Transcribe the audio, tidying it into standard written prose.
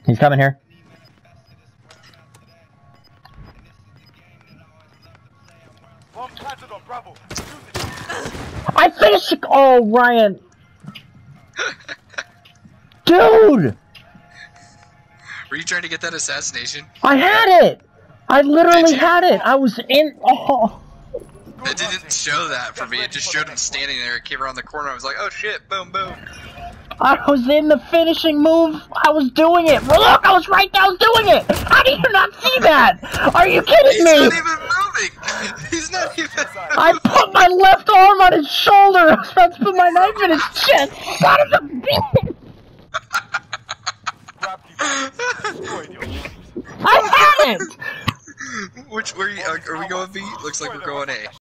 He's coming here. I finished it! Oh, Ryan! Dude! Were you trying to get that assassination? I had it! I literally had it! I was in... Oh! It didn't show that for me, it just showed him standing there. It came around the corner, I was like, oh shit, boom, boom. I was in the finishing move! I was doing it! Look, I was right there, I was doing it! How do you not see that? Are you kidding me? He's not even moving! He's not even moving! I put my left arm on his shoulder! I was about to put my knife in his chest! Son of a bitch! I had it! Which, are we going B? Looks like we're going A.